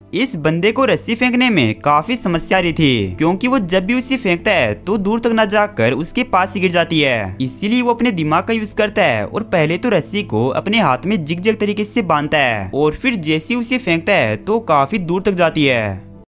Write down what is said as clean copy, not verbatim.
इस बंदे को रस्सी फेंकने में काफी समस्या आ रही थी, क्योंकि वो जब भी उसे फेंकता है तो दूर तक न जाकर उसके पास ही गिर जाती है। इसीलिए वो अपने दिमाग का यूज करता है और पहले तो रस्सी को अपने हाथ में जिग-जैग तरीके से बांधता है और फिर जैसे उसे फेंकता है तो काफी दूर तक जाती है।